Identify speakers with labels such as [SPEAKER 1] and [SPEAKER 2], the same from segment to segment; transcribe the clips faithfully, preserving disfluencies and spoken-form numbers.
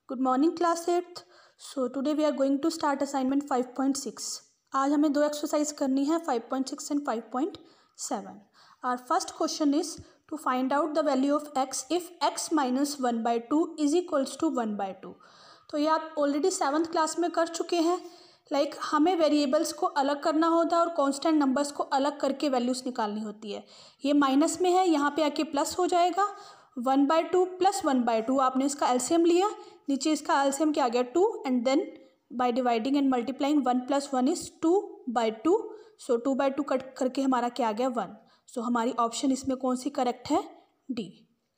[SPEAKER 1] Good morning class eighth. So today we are going to start assignment five point six. आज हमें दो exercise करनी है, five point six and five point seven. Our first question is to find out the value of x if x minus one by two is equals to one by two. तो ये आप already seventh class में कर चुके हैं। Like like, हमें variables को अलग करना होता है और कांस्टेंट नंबर्स को अलग करके वैल्यूज़ निकालनी होती है। ये माइनस में है, यहाँ पे आके प्लस हो जाएगा। One by two plus one by two, आपने इसका एलसीएम लिया, नीचे इसका एलसीएम क्या आ गया two, and then by dividing and multiplying one plus one is two by two. So two by two cut करके हमारा क्या आ गया वन। सो so, हमारी ऑप्शन इसमें कौन सी करेक्ट है? डी।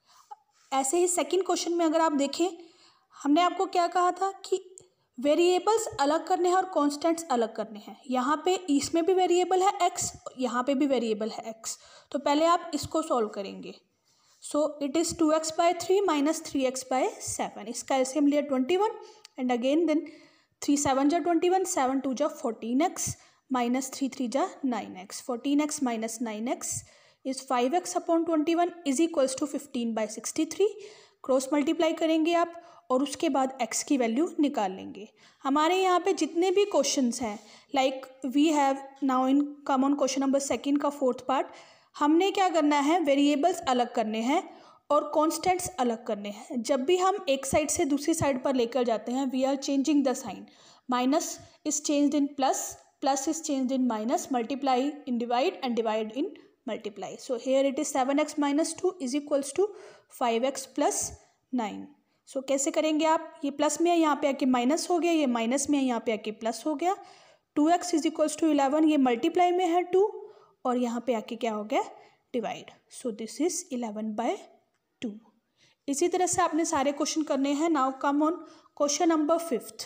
[SPEAKER 1] ऐसे ही सेकेंड क्वेश्चन में अगर आप देखें, हमने आपको क्या कहा था कि वेरिएबल्स अलग करने हैं और कॉन्स्टेंट्स अलग करने हैं। यहाँ पे इसमें भी वेरिएबल है एक्स, यहाँ पे भी वेरिएबल है एक्स। तो पहले आप इसको सॉल्व करेंगे। So it is two x by three minus three x by seven. इसका एलसीएम लिया twenty one, and again then three seven जा ट्वेंटी वन, सेवन टू जा fourteen x, minus three three जा nine x. Fourteen x minus nine x is five x upon twenty one is equals to fifteen by sixty three. Cross multiply करेंगे आप और उसके बाद x की value निकाल लेंगे। हमारे यहाँ पे जितने भी क्वेश्चंस हैं, like we have now in come on question number second का फोर्थ पार्ट, हमने क्या करना है, वेरिएबल्स अलग करने हैं और कॉन्स्टेंट्स अलग करने हैं। जब भी हम एक साइड से दूसरी साइड पर लेकर जाते हैं, we are changing the sign. Minus is changed in plus, plus is changed in minus, multiply in divide and divide in multiply. So here it is seven x minus two is equals to five x plus nine. So कैसे करेंगे आप, ये plus में है, यहाँ पे आके minus हो गया, ये माइनस में है, यहाँ पे आके प्लस हो गया। Two x is equals to eleven, ये मल्टीप्लाई में है टू, और यहाँ पे आके क्या हो गया divide. So this is eleven by two. इसी तरह से आपने सारे क्वेश्चन करने हैं। Now come on question number fifth.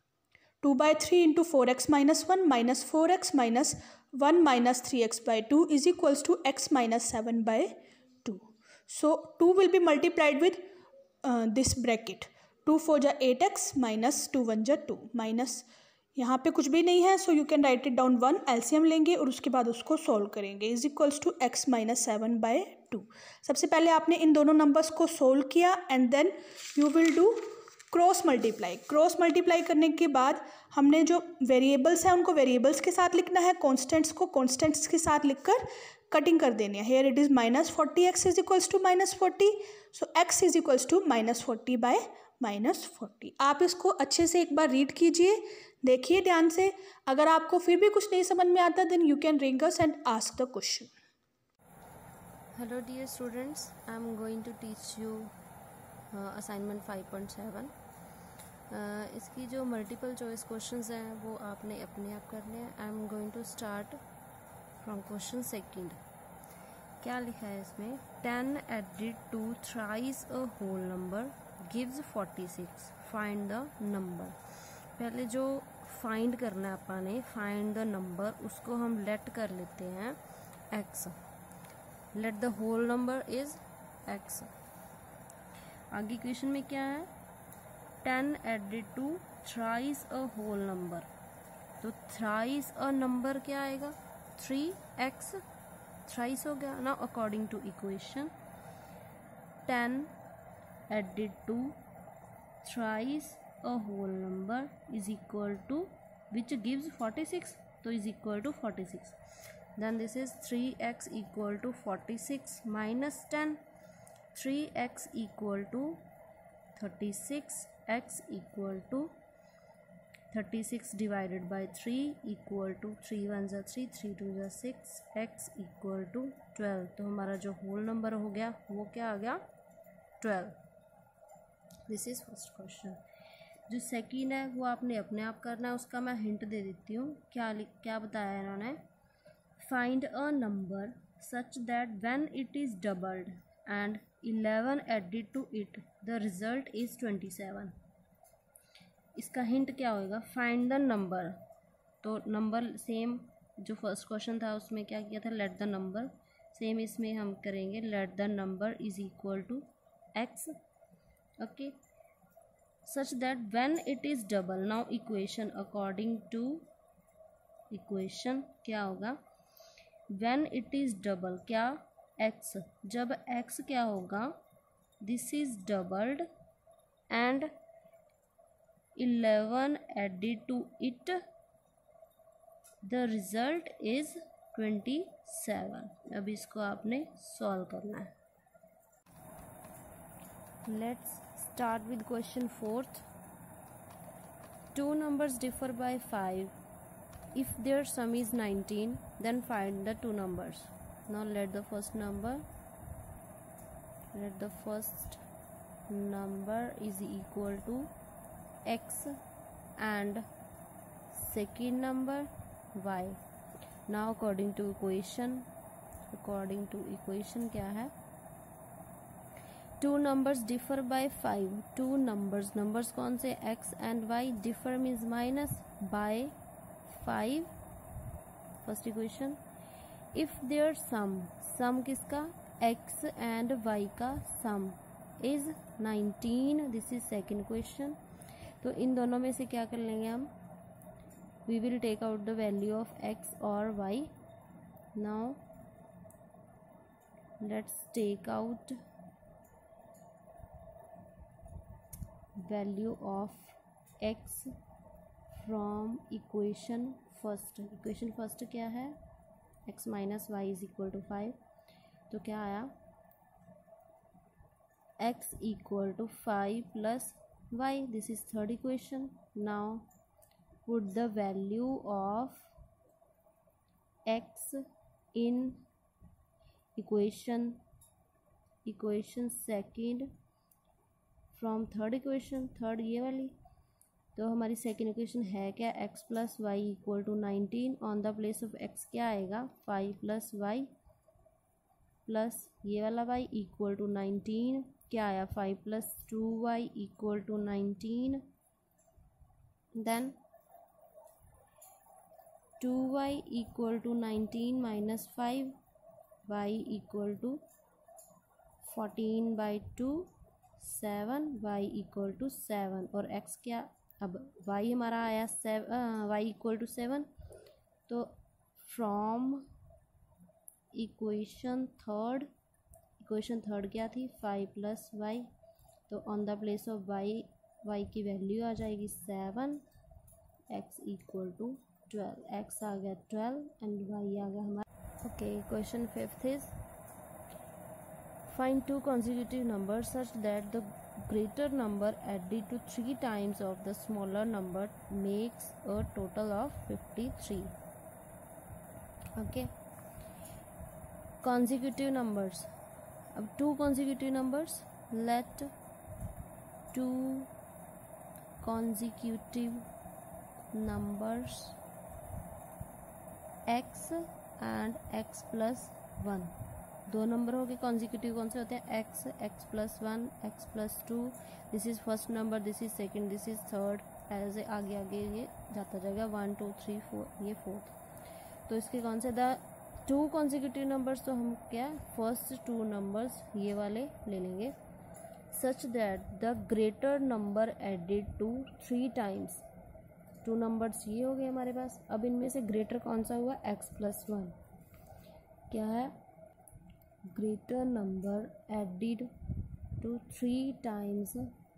[SPEAKER 1] Two by three into four x minus one minus four x minus one minus three x by two is equals to x minus seven by two. So two will be multiplied with this bracket, two four जा eight x minus two one जा two, minus यहाँ पे कुछ भी नहीं है, so you can write it down one. LCM लेंगे और उसके बाद उसको सॉल्व करेंगे। Is equals to x minus seven by two. सबसे पहले आपने इन दोनों नंबर्स को सोल्व किया and then you will do cross multiply. Cross multiply करने के बाद हमने जो वेरिएबल्स हैं उनको वेरिएबल्स के साथ लिखना है, कॉन्स्टेंट्स को कॉन्स्टेंट्स के साथ लिखकर कटिंग कर देनी है। Here it is minus forty x is equals to minus forty, so x is equals to minus forty by minus forty. आप इसको अच्छे से एक बार रीड कीजिए, देखिए ध्यान से। अगर आपको फिर भी कुछ नहीं समझ में आता then you can ring us and ask the question.
[SPEAKER 2] Hello dear students, I am going to teach you assignment five point seven. इसकी जो मल्टीपल चॉइस क्वेश्चंस हैं वो आपने अपने आप करने हैं। I am going to start from question second. क्या लिखा है इसमें? Ten added to thrice a whole number gives forty six, find the number. पहले जो फाइंड करना है अपन ने, फाइंड द नंबर, उसको हम लेट कर लेते हैं x. Let the whole number is x. आगे क्वेश्चन में क्या है? Ten added to thrice a whole number, तो थ्राइस अ नंबर क्या आएगा? थ्री एक्स, थ्राइस हो गया ना according to equation. Ten added to thrice a whole number is equal to which gives forty-six, so is equal to forty-six. Then this is three x equal to forty-six minus ten. three x equal to thirty-six, x equal to thirty-six divided by three equal to three ones are three, three twos are six, x equal to twelve। तो हमारा जो whole number हो गया वो क्या आ गया? Twelve. This is first question. जो सेकेंड है वो आपने अपने आप करना है, उसका मैं हिंट दे देती हूँ। क्या क्या बताया इन्होंने? Find a number such that when it is doubled and eleven added to it the result is twenty seven. इसका हिंट क्या होगा? Find the number. तो नंबर सेम जो फर्स्ट क्वेश्चन था उसमें क्या किया था? Late the number. सेम इसमें हम करेंगे let the number is equal to x. Okay, such that when it is double, now equation according to equation क्या होगा? when it is double क्या? x। जब x क्या होगा? this is doubled and eleven added to it the result is twenty seven. अब इसको आपने solve करना है। Let's start with question fourth. Two numbers differ by five if their sum is nineteen, then find the two numbers. Now let the first number let the first number is equal to x and second number y. Now according to equation according to equation क्या है, two numbers differ by five. two numbers numbers कौन से, x and y, differ means minus, by five. First equation. If their sum sum किसका, x and y का sum is nineteen, this is second question. तो इन दोनों में से क्या कर लेंगे हम, we will take out the value of x और y। Now let's take out value of x from equation first. Equation first क्या है, x minus y is equal to five. तो क्या आया, x equal to five plus y, this is third equation. Now put the value of x in equation equation second from third equation, third ये वाली। तो हमारी second equation है क्या, x plus y equal to nineteen. On the place of x क्या आएगा, five plus Y plus ये वाला y इक्वल टू नाइनटीन। क्या आया, five plus two y equal to nineteen. Then two y equal to nineteen minus five, y equal to fourteen by two, seven, y equal to seven. और x क्या, अब y हमारा आया सेवन, y equal to seven. तो from equation third equation third क्या थी, five plus y. तो on the place of y y की वैल्यू आ जाएगी सेवन, x equal to twelve. x आ गया ट्वेल्व एंड y आ गया हमारा। Okay, question fifth is find two consecutive numbers such that the greater number added to three times of the smaller number makes a total of fifty-three. Okay, consecutive numbers. अब two consecutive numbers, let two consecutive numbers x and x plus one, दो number हो गए consecutive. कौन से होते हैं, x, x plus one, x plus two, this is first number, this is second, this is third, ऐसे आगे आगे ये जाता जाएगा, वन टू थ्री फोर, ये फोर्थ। तो इसके कौन से, द टू कॉन्जिक्यूटिव नंबर्स, तो हम क्या, फर्स्ट टू नंबर्स ये वाले ले लेंगे। Such that the greater number added to three times, two numbers ये हो गए हमारे पास। अब इनमें से ग्रेटर कौन सा हुआ, x प्लस वन। क्या है, greater number added to three times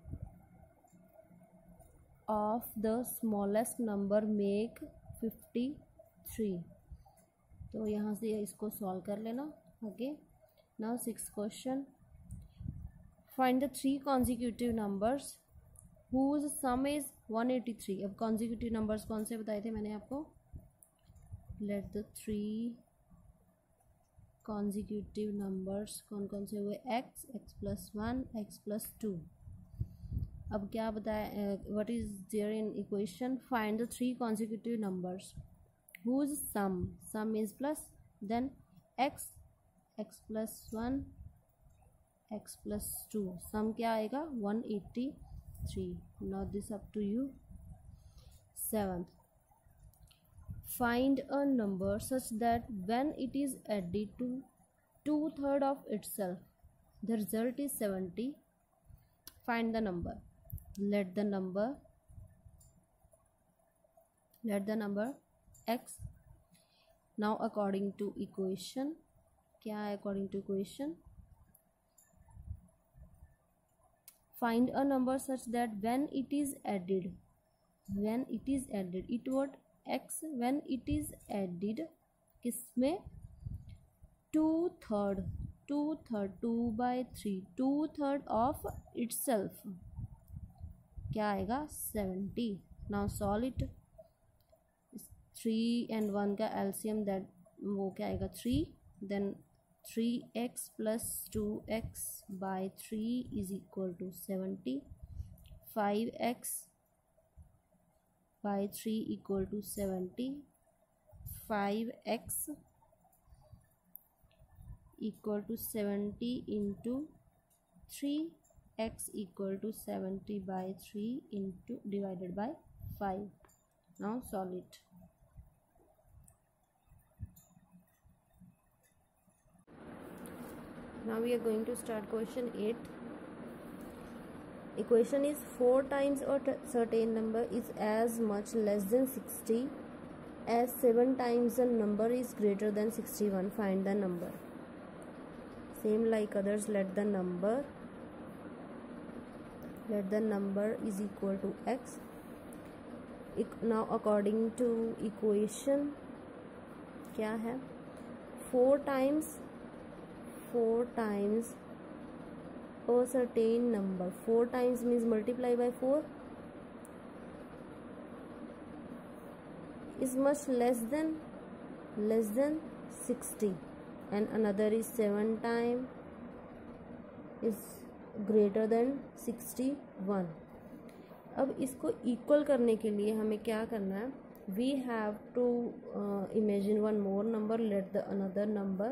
[SPEAKER 2] of the smallest number make fifty-three। तो यहाँ से इसको सॉल्व कर लेना आगे। Now six question, find the three consecutive numbers whose sum is one eighty-three। अब consecutive numbers कौन से बताए थे मैंने आपको, let the three consecutive numbers कौन कौन से हुए, x, x plus one, x plus two. अब क्या बताया, what is there in equation, find the three consecutive numbers whose sum sum is plus, then x, x plus one, x plus two, sum क्या आएगा, one eighty-three। now this up to you। seventh, find a number such that when it is added to two third of itself the result is seventy. Find the number. Let the number let the number x. Now according to equation, क्या है according to equation, find a number such that when it is added when it is added, it what x when it is added किसमें two third two third two by three two third of itself क्या आएगा seventy. Now solve it. Three and one का LCM that वो क्या आएगा three. Then three x plus two x by three is equal to seventy. Five x by three equal to seventy. Five x equal to seventy into three x equal to seventy by three into divided by five. Now solve it. Now we are going to start question eight. Equation is four times a certain number is as much less than sixty as seven times a number is greater than sixty-one. Find the number. Same like others, let the number let the number is equal to x. Now according to equation क्या है four times four times a certain number. Four times means multiply by four is much less than less than sixty. And another is seven time is greater than sixty-one. अब इसको equal करने के लिए हमें क्या करना है? We have to uh, imagine one more number. Let the another number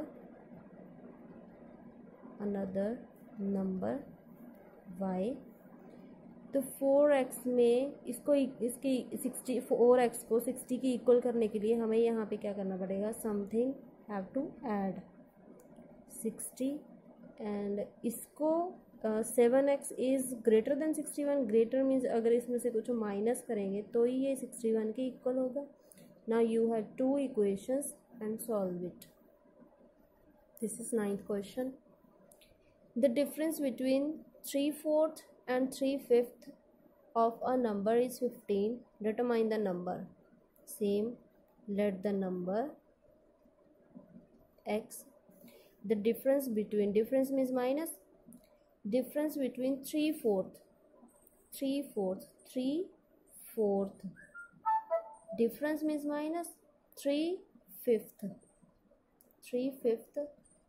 [SPEAKER 2] another number y. तो फोर एक्स में इसको इसकी सिक्सटी फोर एक्स को सिक्सटी की इक्वल करने के लिए हमें यहाँ पे क्या करना पड़ेगा? Something have to add sixty. And इसको seven x is greater than sixty one. Greater means अगर इसमें से कुछ माइनस करेंगे तो ही ये सिक्सटी वन के इक्वल होगा. Now you have two equations and solve it. This is ninth question. The difference between three fourth and three fifth of a number is fifteen. Determine the number. Same, let the number x. The difference between, difference means minus, difference between three fourth three fourth three fourth difference means minus three fifth three fifth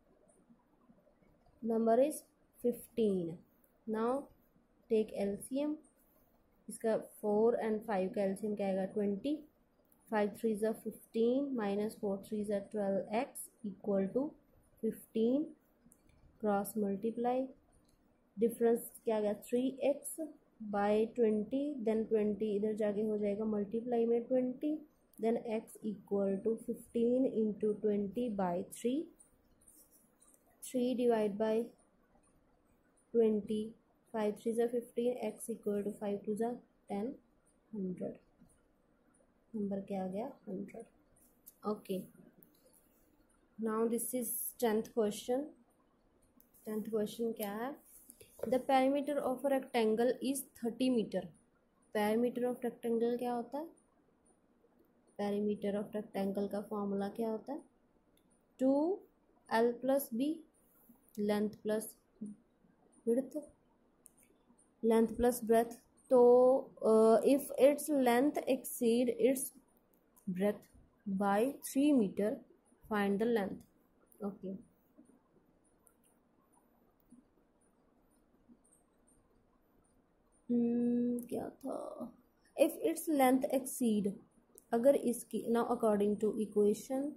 [SPEAKER 2] number is fifteen. Now take LCM. इसका four and five का LCM क्या आएगा? Twenty. Five three ज़ा fifteen minus four three ज़ा twelve x equal to fifteen. Cross multiply. Difference क्या आ गया? Three x by twenty. Then twenty इधर जाके हो जाएगा मल्टीप्लाई में twenty. Then x equal to fifteen into twenty by three. Three divide by twenty. Five three ज़ा fifteen. X equal to five two ज़ा टेन. हंड्रेड. नंबर क्या आ गया? Hundred. Okay. Now this is tenth question. Tenth question क्या है? The perimeter of a rectangle is thirty metre. Perimeter of rectangle क्या होता है? पेरीमीटर ऑफ रेक्टेंगल का फॉर्मूला क्या होता है? Two L plus B. Length plus width, length plus breadth. तो if its length exceed its breadth by three metre find the length. Okay. क्या था? इफ इट्स लेंथ एक्सीड, अगर इसकी now according to equation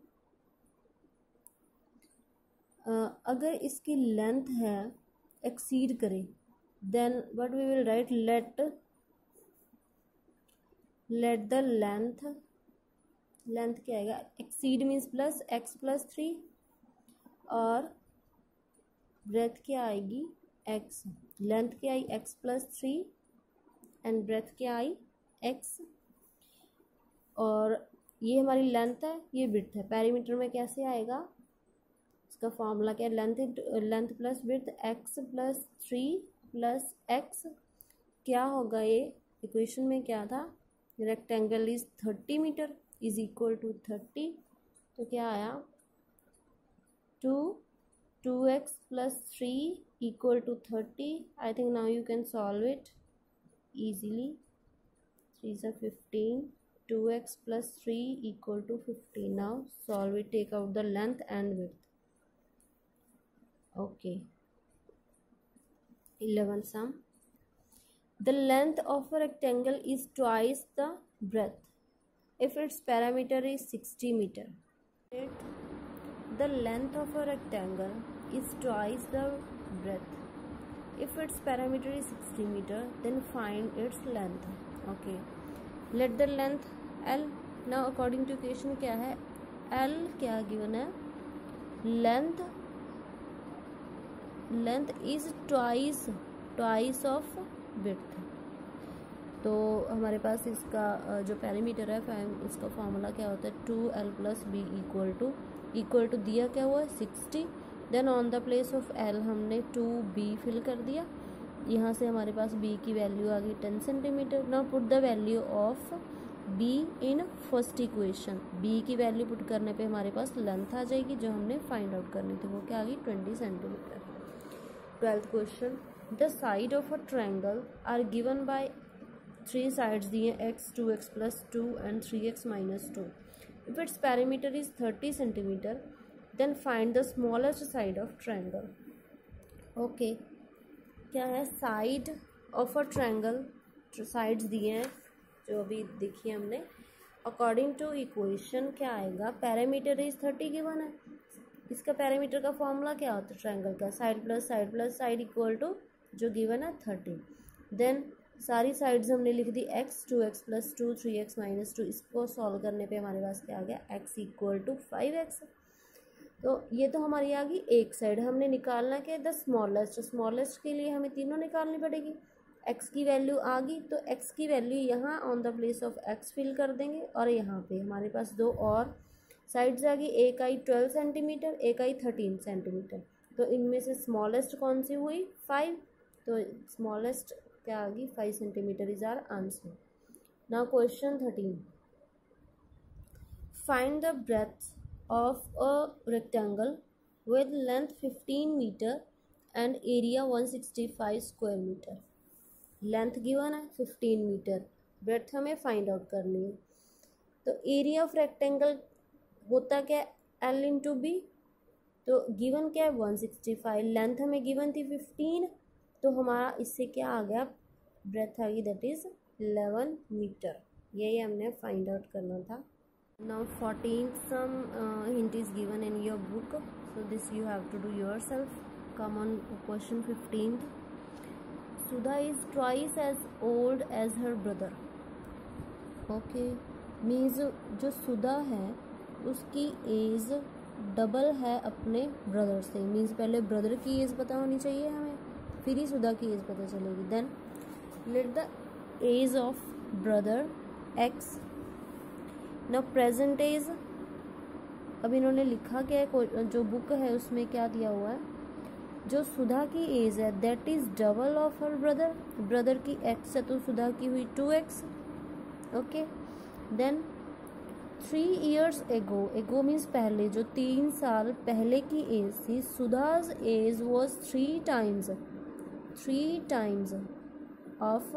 [SPEAKER 2] अगर इसकी length है exceed करे, then what we will write? let let the length length क्या आएगा? exceed means plus x plus three और breadth क्या आएगी? x. length क्या आई? x plus three and breadth क्या आई? x. और ये हमारी लेंथ है, ये width है. पेरीमीटर में कैसे आएगा? इसका फॉर्मूला क्या है? Length length plus width x plus three plus x. क्या होगा? ये इक्वेशन में क्या था? Rectangle is thirty metre is equal to thirty, तो क्या आया two two x plus three equal to thirty. I think now you can solve it easily. three is a fifteen, two x plus three equal to fifteen. Now solve it, take out the length and width. Okay, eleven sum. The length of a rectangle is twice the breadth if its parameter is sixty meter. The length of a rectangle is twice the breadth if its parameter is sixty meter, then find its length. Okay, let the length L. Now according to equation क्या है, L क्या given है, length length is twice twice of width. तो हमारे पास इसका जो parameter है इसका फॉर्मूला क्या होता है, two L plus B equal to equal to दिया क्या हुआ है sixty. Then on the place of L हमने टू बी फिल कर दिया. यहाँ से हमारे पास बी की वैल्यू आ गई ten centimetre. Now put the value of B in first equation. B की वैल्यू पुट करने पे हमारे पास लेंथ आ जाएगी जो हमने फाइंड आउट करनी थी, वो क्या आ गई twenty centimetre. Twelfth question. The side of a triangle are given by three sides दिए x two x plus two and three x minus two. If its perimeter is thirty centimetre, then find the smallest side of triangle. Okay, क्या है, side of a triangle, sides दिए हैं जो अभी देखिए हमने. According to equation क्या आएगा, पैरामीटर इज थर्टी गिवन है. इसका पैरामीटर का फॉर्मूला क्या होता है ट्रायंगल का, side plus side plus side equal to जो गिवन है थर्टी. देन सारी साइड्स हमने लिख दी x two x plus two three x minus two. इसको सॉल्व करने पे हमारे पास क्या आ गया, x equal to five x. तो ये तो हमारी आ गई एक साइड. हमने निकालना क्या है, द स्मॉलेस्ट. स्मॉलेस्ट के लिए हमें तीनों निकालनी पड़ेगी. एक्स की वैल्यू आ गई तो एक्स की वैल्यू यहाँ on the place of x fill कर देंगे. और यहाँ पे हमारे पास दो और साइड्स आ गई, एक आई ट्वेल्व सेंटीमीटर, एक आई थर्टीन सेंटीमीटर. तो इनमें से स्मॉलेस्ट कौन सी हुई, फाइव. तो स्मॉलेस्ट क्या आ गई, five centimetre is our answer. Now question thirteen. Find the breadth of a rectangle with length fifteen meter and area one sixty-five square meter. Length given है फिफ्टीन मीटर, ब्रेथ हमें find out करनी है. तो area of rectangle होता क्या है, L into B. तो given क्या है वन सिक्सटी फाइव, लेंथ हमें गिवन थी फिफ्टीन, तो हमारा इससे क्या आ गया, ब्रेथ आ गई दैट इज इलेवन मीटर. यही हमने फाइंड आउट करना था. Now fourteenth some uh, hint is given in your book, so this you have to do yourself. Come on, question fifteenth. Sudha is twice as old as her brother. Okay, means जो सुधा है उसकी as double है अपने brother से. Means पहले brother की age पता होनी चाहिए हमें, फिर ही सुधा की एज पता चलेगी. Then let the age of brother x. ना प्रेजेंट एज, अब इन्होंने लिखा क्या है, जो बुक है उसमें क्या दिया हुआ है, जो सुधा की एज है that is double of her brother. Brother की एक्स है तो सुधा की हुई two x. Okay, then three years ago, ago means पहले, जो तीन साल पहले की एज थी, Sudha's age was three times three times of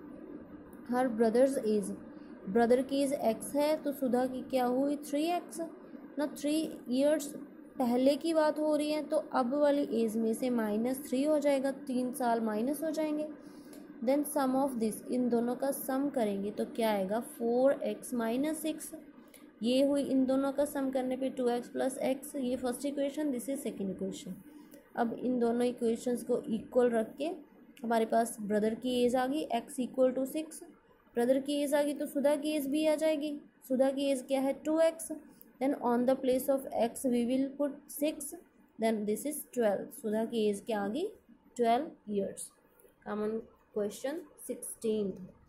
[SPEAKER 2] her brother's age. Brother की एज एक्स है तो सुधा की क्या हुई थ्री एक्स ना. थ्री ईयर्स पहले की बात हो रही है तो अब वाली एज में से माइनस थ्री हो जाएगा, तीन साल माइनस हो जाएंगे. देन सम ऑफ दिस, इन दोनों का सम करेंगे तो क्या आएगा, फोर एक्स माइनस सिक्स. ये हुई इन दोनों का सम करने पे टू एक्स प्लस एक्स. ये first equation, this is second equation. अब इन दोनों इक्वेशंस को इक्वल रख के हमारे पास ब्रदर की एज आ गई x equal to six. Brother की एज आ गई तो सुधा की एज भी आ जाएगी. सुधा की एज क्या है two x. Then on the place of x we will put six. Then this is twelve. Sudha की एज क्या आ गई twelve years. Common question sixteen.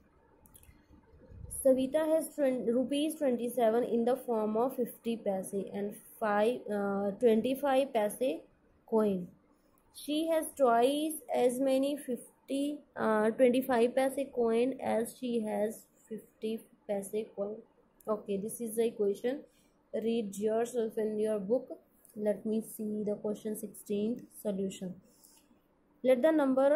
[SPEAKER 2] Savita has rupees twenty seven in the form of fifty paise and five twenty five paise coin. She has twice as many fifty uh, twenty-five paise coin as she has fifty paise coin. Okay, this is the equation. Read yourself in your book. Let me see the question sixteenth solution. Let the number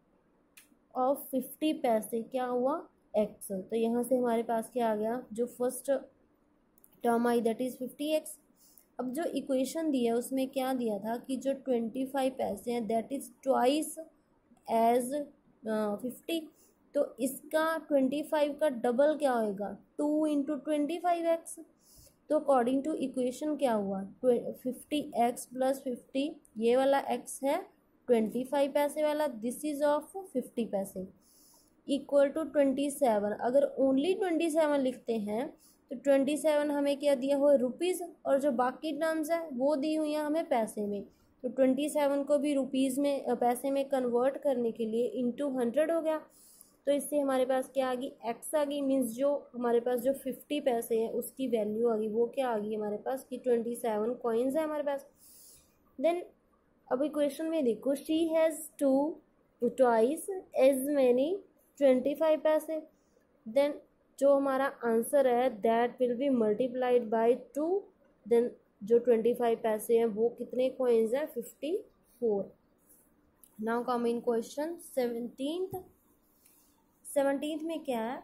[SPEAKER 2] of fifty पैसे क्या हुआ x. तो यहाँ से हमारे पास क्या आ गया, जो फर्स्ट टर्म आई दैट इज फिफ्टी एक्स. अब जो इक्वेशन दिया उसमें क्या दिया था कि जो ट्वेंटी फाइव पैसे हैं that is twice as fifty. तो इसका ट्वेंटी फाइव का डबल क्या होएगा, two into twenty five x. तो अकॉर्डिंग टू इक्वेशन क्या हुआ, फिफ्टी एक्स प्लस फिफ्टी, ये वाला एक्स है ट्वेंटी फाइव पैसे वाला, this is of fifty paise, equal to twenty seven. अगर ओनली ट्वेंटी सेवन लिखते हैं तो ट्वेंटी सेवन हमें क्या दिया हुआ है, रुपीज़, और जो बाकी टर्म्स है वो दी हुई है हमें पैसे में. तो ट्वेंटी सेवन को भी रुपीज़ में पैसे में कन्वर्ट करने के लिए इंटू हंड्रेड हो गया. तो इससे हमारे पास क्या आ गई, एक्स आ गई. मीन्स जो हमारे पास जो फिफ्टी पैसे हैं उसकी वैल्यू आ गई, वो क्या आ गई हमारे पास कि ट्वेंटी सेवन कॉइन्स है हमारे पास. देन अब इक्वेशन में देखो, she has to twice as many twenty five paise. Then जो हमारा आंसर है that will be multiplied by two. Then जो ट्वेंटी फाइव पैसे हैं वो कितने कॉइन्स हैं, fifty four. Now come in question seventeenth. Seventeenth में क्या है,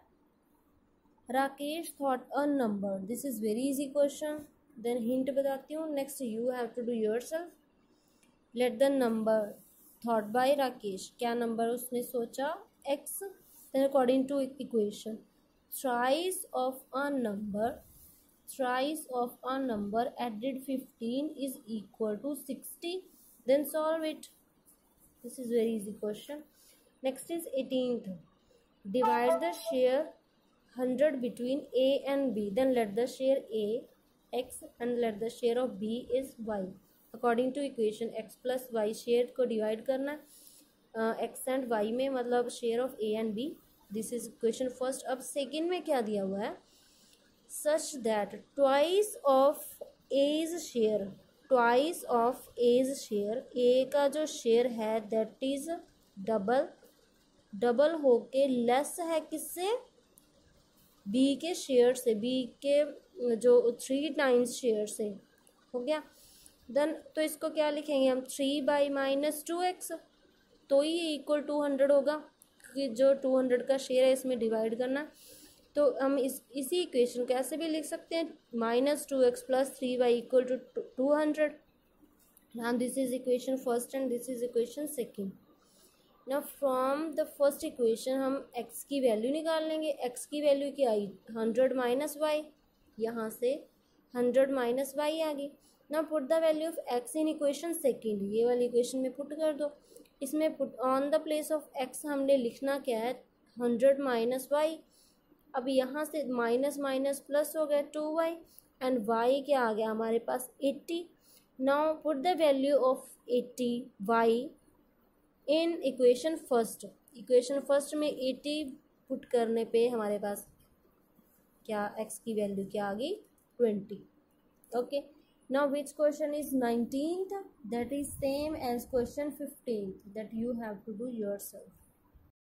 [SPEAKER 2] Rakesh thought a number. This is very easy question. Then hint बताती हूँ. Next you have to do yourself. Let the number thought by Rakesh. क्या नंबर उसने सोचा, x. Then according to equation, thrice of a number thrice of a number added fifteen is equal to sixty. Then solve it. This is very easy question. Next is eighteenth. Divide the share one hundred between A and B. Then let the share A x and let the share of B is y. According to equation, x plus y share को divide करना uh, x and y में, मतलब share of A and B. This is question first. अब second में क्या दिया हुआ है, such that twice of A's share twice of A's share A का जो शेयर है दैट इज डबल डबल होके लेस है किससे, बी के शेयर से, बी के जो थ्री टाइम्स शेयर से. हो गया. देन तो इसको क्या लिखेंगे हम, three by minus two x. तो ये इक्वल टू हंड्रेड होगा कि जो टू हंड्रेड का शेयर है इसमें डिवाइड करना. तो हम इस इसी इक्वेशन को ऐसे भी लिख सकते हैं, minus two x plus three y equal to two hundred. Now this is equation first and this is equation second. Now from the first equation हम x की वैल्यू निकाल लेंगे. x की वैल्यू क्या आई, हंड्रेड माइनस वाई. यहाँ से hundred minus y आ गई. Now put the value of x in equation second. ये वाली इक्वेशन में पुट कर दो. इसमें put on the place of x हमने लिखना क्या है, हंड्रेड माइनस वाई. अब यहाँ से माइनस माइनस प्लस हो गया टू वाई एंड y क्या आ गया हमारे पास eighty. Now put the value of eighty y in equation first. Equation first में एट्टी पुट करने पे हमारे पास क्या x की वैल्यू क्या आ गई, twenty. Okay. Now which question is nineteenth? That is same as question fifteenth that you have to do yourself.